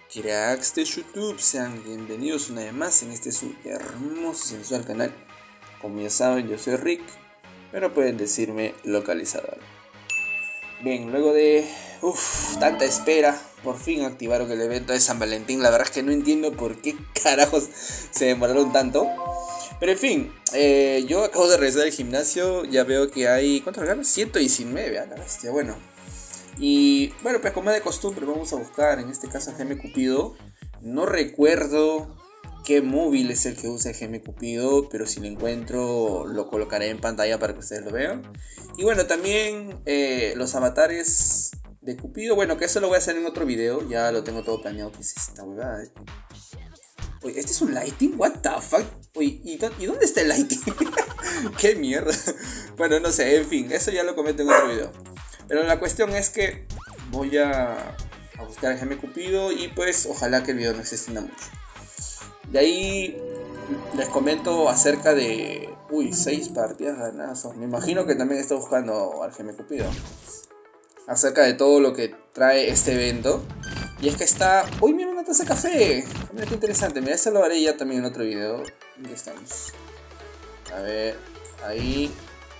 Cracks de YouTube, sean bienvenidos una vez más en este su hermoso sensual canal. Como ya saben, yo soy Rick, pero pueden decirme localizador. Bien, luego de tanta espera, por fin activaron el evento de San Valentín. La verdad es que no entiendo por qué carajos se demoraron tanto. Pero en fin, yo acabo de regresar al gimnasio, ya veo que hay, ¿cuántos regalos? 119, a la bestia, bueno. Y bueno, pues como de costumbre vamos a buscar, en este caso, a GM Cupido. No recuerdo qué móvil es el que usa el GM Cupido, pero si lo encuentro lo colocaré en pantalla para que ustedes lo vean. Y bueno, también los avatares de Cupido, bueno, que eso lo voy a hacer en otro video, ya lo tengo todo planeado. ¿Qué es esta huevada? Oye, ¿este es un lighting? What the fuck? Oye, ¿y dónde está el lighting? ¿Qué mierda? Bueno, no sé, en fin, eso ya lo comento en otro video. Pero la cuestión es que voy a buscar el GM Cupido y pues ojalá que el video no se extienda mucho. De ahí les comento acerca de... 6 partidas ganadas. Me imagino que también está buscando al GM Cupido. Acerca de todo lo que trae este evento. Y es que está... ¡Uy, mira una taza de café! Mira qué interesante. Mira, eso lo haré ya también en otro video. ¿Dónde estamos? A ver, ahí...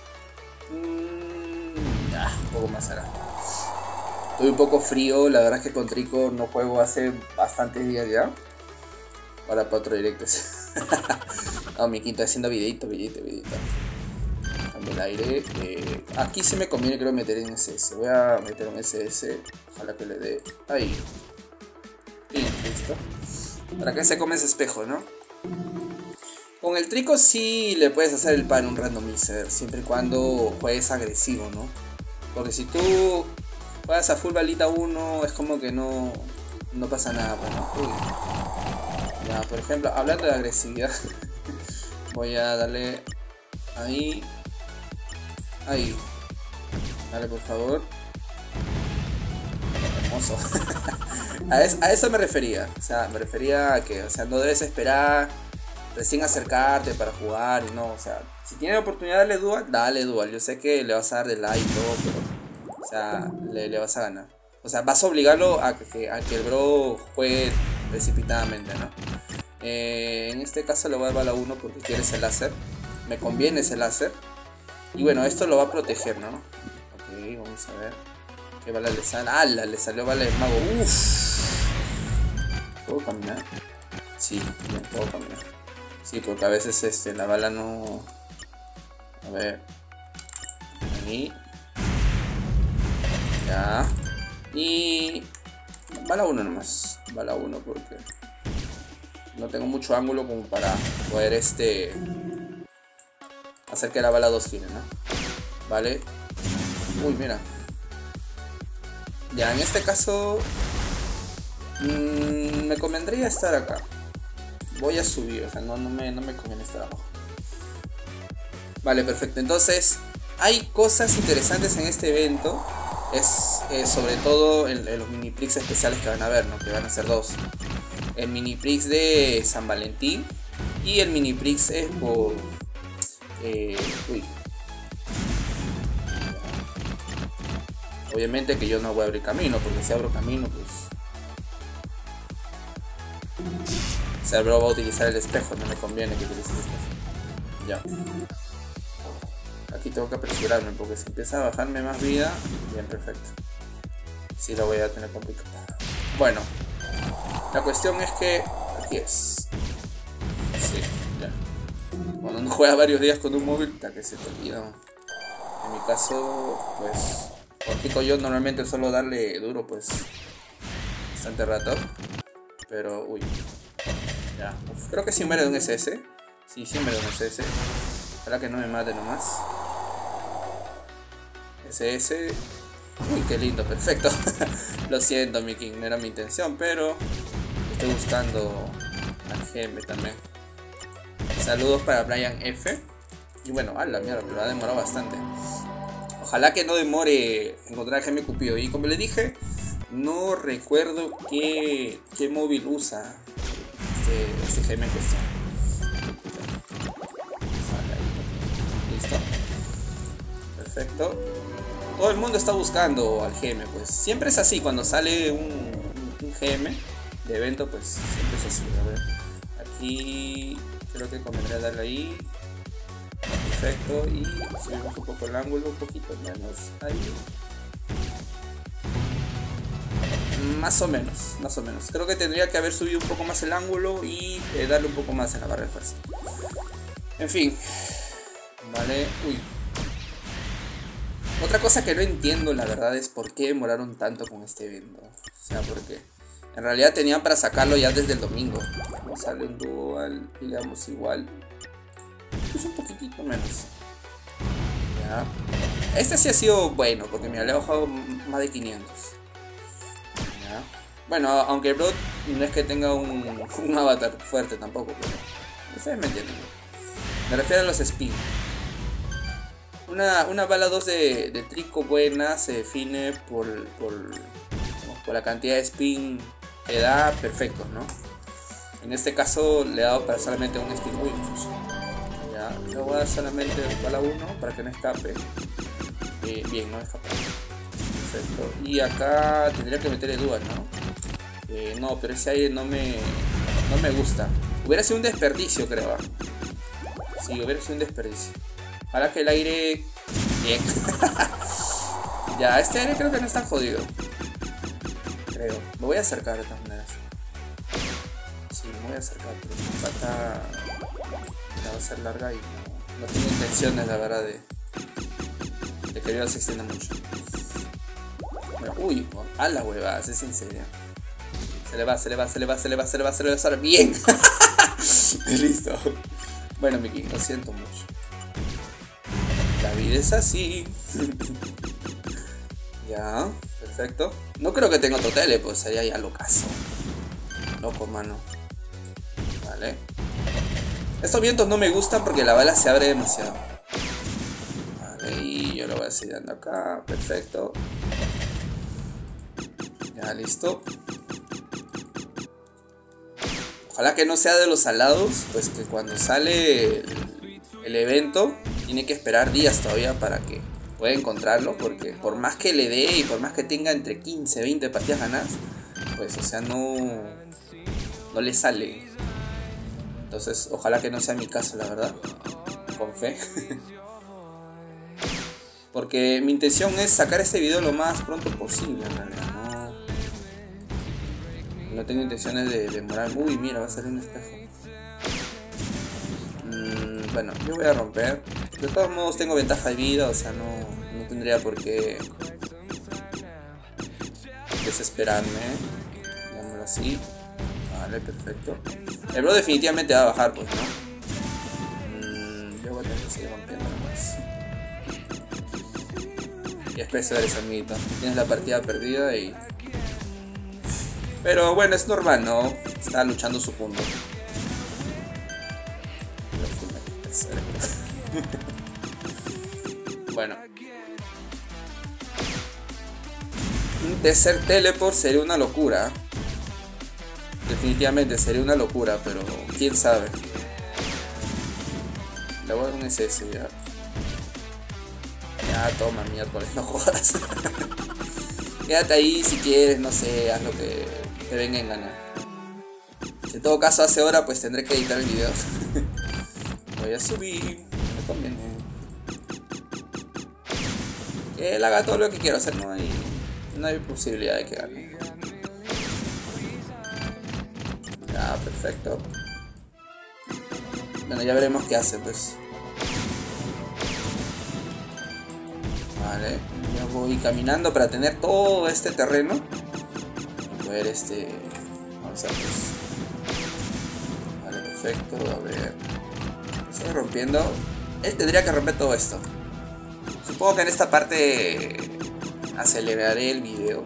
un poco más ahora. Estoy un poco frío, la verdad es que con Trico no juego hace bastantes días ya. Para otro directo. No, mi quinto haciendo videito. Cambio el aire. Aquí sí me conviene, creo, meter en SS. Voy a meter un SS. Ojalá que le dé. Ahí. Bien, listo. Para que se come ese espejo, ¿no? Con el Trico sí le puedes hacer el pan un randomizer, siempre y cuando juegues agresivo, ¿no? Porque si tú juegas a full balita 1, es como que no pasa nada, bueno. Ya, por ejemplo, hablando de agresividad, voy a darle ahí. Ahí. Dale, por favor. Hermoso. A eso me refería. O sea, me refería a que, o sea, no debes esperar recién acercarte para jugar y no, o sea, si tienes la oportunidad de darle dual, dale dual. Yo sé que le vas a dar de like y todo, pero, o sea, le vas a ganar. O sea, vas a obligarlo a que el bro juegue precipitadamente, ¿no? En este caso le voy a dar bala 1 porque quiere ese láser. Me conviene ese láser. Y bueno, esto lo va a proteger, ¿no? Ok, vamos a ver. ¿Qué bala le sale? ¡Hala! Le salió bala de mago. ¡Uff! ¿Puedo caminar? Sí, bien, puedo caminar. Sí, porque a veces la bala no... A ver. Ahí. Ya. Y... Bala 1 nomás. Bala 1 porque... No tengo mucho ángulo como para poder hacer que la bala 2 gire, ¿no? Vale. Uy, mira. Ya, en este caso... me convendría estar acá. Voy a subir, o sea, no me conviene estar abajo. Vale, perfecto. Entonces, hay cosas interesantes en este evento. Es sobre todo en los mini prix especiales que van a ver, ¿no? Que van a ser 2. El mini prix de San Valentín y el mini prix es por... Obviamente que yo no voy a abrir camino, porque si abro camino, pues... O sea, el bro va a utilizar el espejo, no me conviene que utilice el espejo. Ya. Aquí tengo que apresurarme porque si empieza a bajarme más vida, bien, perfecto. Sí, lo voy a tener complicado. Bueno, la cuestión es que aquí es. Sí, ya. Cuando no juegas varios días con un móvil, hasta que se te olvida. En mi caso, pues, practico yo normalmente solo darle duro, pues, bastante rato. Pero, ya. Creo que sí muere de un SS. Sí, muere de un SS. Ojalá que no me mate nomás. SS. Uy, qué lindo, perfecto. Lo siento, mi king, no era mi intención, pero estoy buscando al GM también. Saludos para Brian F. Y bueno, a la mierda, pero ha demorado bastante. Ojalá que no demore encontrar al GM Cupido. Y como le dije, no recuerdo qué móvil usa este GM en cuestión. Listo. Perfecto. Todo el mundo está buscando al GM, pues. Siempre es así cuando sale un GM de evento, pues siempre es así. A ver, aquí creo que convendría darle ahí. Perfecto, y subimos un poco el ángulo, un poquito menos ahí. Más o menos. Creo que tendría que haber subido un poco más el ángulo y darle un poco más en la barra de fuerza. En fin. Vale, uy. Otra cosa que no entiendo, la verdad, es por qué demoraron tanto con este evento. O sea, porque en realidad tenían para sacarlo ya desde el domingo. Vamos a darle un dual y le damos igual. Es un poquitito menos. Ya. Este sí ha sido bueno, porque me le ha bajado más de 500. Ya. Bueno, aunque Broad no es que tenga un avatar fuerte tampoco, pero ustedes me entienden. Me refiero a los spin. Una bala 2 de trico buena se define por la cantidad de spin que da perfectos, ¿no? En este caso le he dado para solamente un spin. Uy, ya, le voy a dar solamente bala 1 para que no escape. Bien, no escapa. Perfecto. Y acá tendría que meterle dual, ¿no? No, pero ese aire no me gusta. Hubiera sido un desperdicio, creo. Sí, hubiera sido un desperdicio. Ahora que el aire... Bien. Ya, este aire creo que no está jodido. Creo. Me voy a acercar de todas maneras. Sí, me voy a acercar, pero me falta... La va a ser larga y no tengo intenciones, la verdad, de que el video se extienda mucho. Bueno, uy, a la huevada, es en serio. Se le va. Bien. Listo. Bueno, Miki, lo siento mucho. La vida es así. Ya, perfecto. No creo que tenga otro tele, pues sería ya locazo. Loco, mano. Vale. Estos vientos no me gustan porque la bala se abre demasiado. Vale, y yo lo voy a seguir dando acá. Perfecto. Ya, listo. Ojalá que no sea de los salados, pues que cuando sale el evento tiene que esperar días todavía para que pueda encontrarlo, porque por más que le dé y por más que tenga entre 15 20 partidas ganadas, pues o sea, no le sale. Entonces ojalá que no sea mi caso, la verdad, con fe. Porque mi intención es sacar este video lo más pronto posible, en realidad. No tengo intenciones de demorar. Uy, mira, va a salir un espejo. Bueno, yo voy a romper. De todos modos tengo ventaja de vida, o sea, no tendría por qué desesperarme. Digámoslo así. Vale, perfecto. El bro definitivamente va a bajar, pues, ¿no? Yo voy a tener que seguir rompiendo nomás. Y espero eres amiguito. Tienes la partida perdida y... Pero bueno, es normal, ¿no? Está luchando su punto. Bueno. Un tercer teleport sería una locura. Definitivamente sería una locura, pero quién sabe. Le voy a dar un SS ya. Ya, toma, miércoles, no jodas. Quédate ahí si quieres, no sé, haz lo que te venga en gana. Si en todo caso hace hora, pues tendré que editar el video. Voy a subir, me conviene. Que él haga todo lo que quiero hacer, no hay posibilidad de que gane. Ya, perfecto. Bueno, ya veremos qué hace, pues. Vale, ya voy caminando para tener todo este terreno y poder vamos a ver, pues. Vale, perfecto, a ver. Sigue rompiendo. Él tendría que romper todo esto. Supongo que en esta parte aceleraré el video.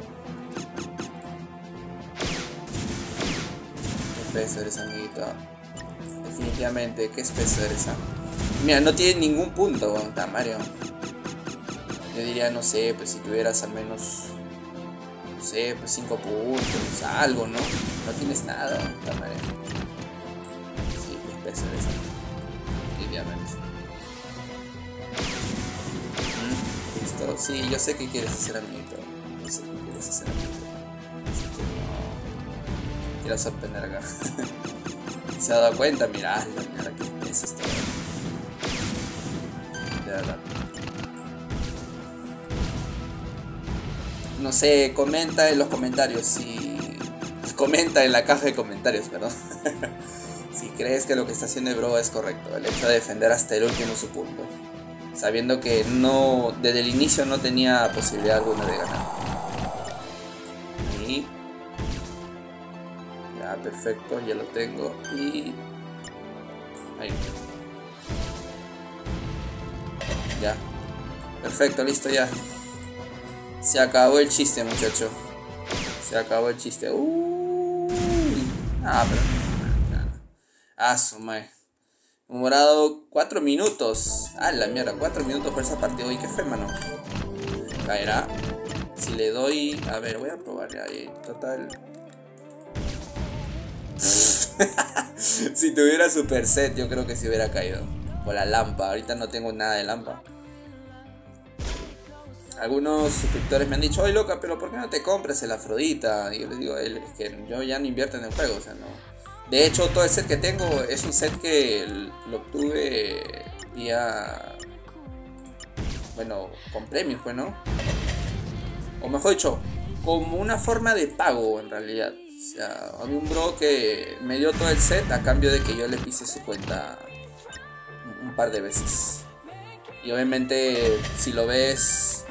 Qué espeso eres, amiguito. Definitivamente, qué espeso eres, ¿ah? Mira, no tiene ningún punto, Mario. Yo diría, no sé, pues si tuvieras al menos, no sé, pues 5 puntos, algo, ¿no? No tienes nada, Mario. Sí, qué espeso eres, definitivamente. Listo, sí, yo sé que quieres hacer amiguito. Yo sé que quieres hacer amiguito. Así que quiero sorprender acá. ¿Se ha dado cuenta? Mirá, mira qué es esto. De verdad. No sé, comenta en los comentarios si... Comenta en la caja de comentarios, perdón. Si crees que lo que está haciendo el bro es correcto. El hecho de defender hasta el último su punto. Sabiendo que no... Desde el inicio no tenía posibilidad alguna de ganar. Ahí. Ya, perfecto, ya lo tengo. Y... ahí. Ya. Perfecto, listo ya. Se acabó el chiste, muchacho. Se acabó el chiste. Ah, pero... ah, su madre. Demorado 4 minutos. Ah, la mierda, 4 minutos por esa partida. Uy, qué fe, mano. Caerá. Si le doy... a ver, voy a probar ahí. Total. Si tuviera super set, yo creo que se hubiera caído. Por la lámpara. Ahorita no tengo nada de lámpara. Algunos suscriptores me han dicho, oye loca, pero ¿por qué no te compras el Afrodita? Y yo les digo, es que yo ya no invierto en el juego, o sea, no. De hecho, todo el set que tengo es un set que lo obtuve vía... bueno, con premios, pues, ¿no? O mejor dicho, como una forma de pago, en realidad. O sea, había un bro que me dio todo el set a cambio de que yo le pise su cuenta un par de veces. Y obviamente, si lo ves...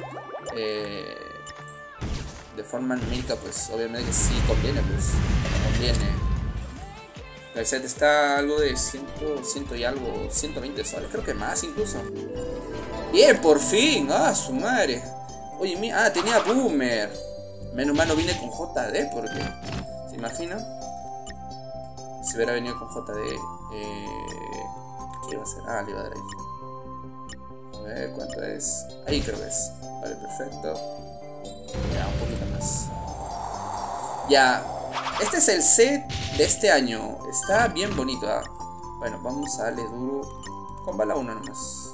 de forma numérica, pues obviamente que sí conviene, pues conviene. El set está algo de 100 y algo, 120 soles, creo que más incluso. Bien, por fin, ah, su madre. Oye, mira, tenía Boomer. Menos mal no vine con JD, porque ¿se imaginan? Si hubiera venido con JD, ¿qué iba a hacer? Ah, le iba a dar ahí. A ver, ¿cuánto es? Ahí creo que es. Vale, perfecto. Ya, un poquito más. Ya, este es el set de este año. Está bien bonito, ¿eh? Bueno, vamos a darle duro. Con bala 1 nomás.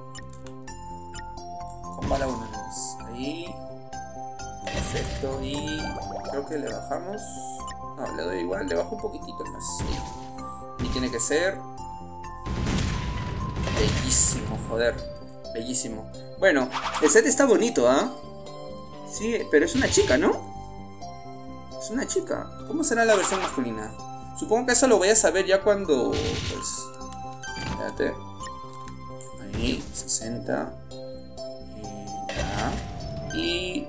Con bala 1 nomás. Ahí. Perfecto. Y creo que le bajamos. No, le doy igual. Le bajo un poquitito más. Ahí. Y tiene que ser bellísimo, joder. Bellísimo. Bueno, el set está bonito, ¿ah? Sí, pero es una chica, ¿no? Es una chica. ¿Cómo será la versión masculina? Supongo que eso lo voy a saber ya cuando... pues... espérate. Ahí, 60. Ya. Y...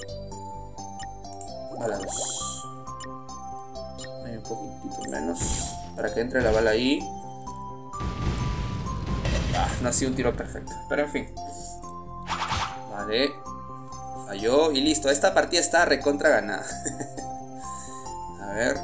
bala 2. Ahí un poquitito menos. Para que entre la bala ahí. Ah, no ha sido un tiro perfecto. Pero en fin. Vale. Falló y listo. Esta partida está recontra ganada. A ver.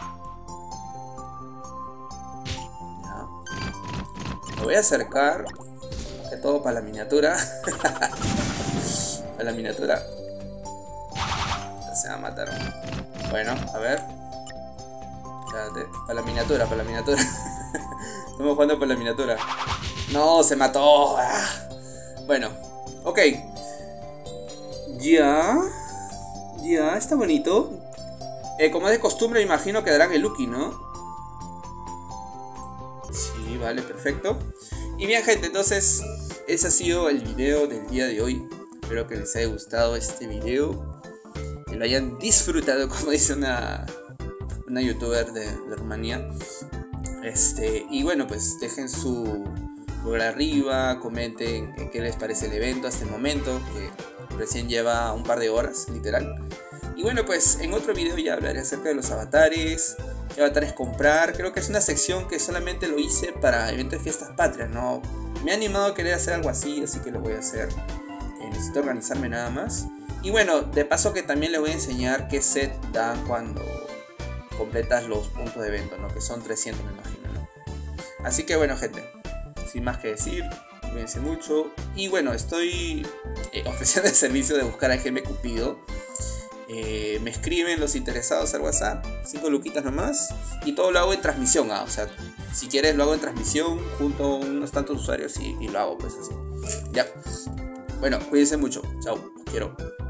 Ya. Lo voy a acercar. Que todo para la miniatura. Para la miniatura. Se va a matar. Bueno, a ver. Espérate. Para la miniatura, para la miniatura. Estamos jugando por la miniatura. No, se mató. Ah. Bueno, ok. Ya. Ya, está bonito. Como es de costumbre, me imagino que darán el Lucky, ¿no? Sí, vale, perfecto. Y bien, gente, entonces ese ha sido el video del día de hoy. Espero que les haya gustado este video, que lo hayan disfrutado, como dice una youtuber de Rumanía. Y bueno, pues dejen su por arriba, comenten qué les parece el evento hasta el momento, que recién lleva un par de horas, literal. Y bueno, pues en otro video ya hablaré acerca de los avatares, qué avatares comprar. Creo que es una sección que solamente lo hice para eventos de fiestas patrias, ¿no? Me he animado a querer hacer algo así que lo voy a hacer. Necesito organizarme nada más. Y bueno, de paso que también les voy a enseñar qué set dan cuando completas los puntos de evento, ¿no? Que son 300, me imagino, ¿no? Así que bueno, gente, sin más que decir, cuídense mucho. Y bueno, estoy ofreciendo el servicio de buscar a GM Cupido. Me escriben los interesados al WhatsApp, 5 luquitas nomás. Y todo lo hago en transmisión, o sea, si quieres lo hago en transmisión junto a unos tantos usuarios y lo hago pues así. Ya. Bueno, cuídense mucho. Chao, los quiero.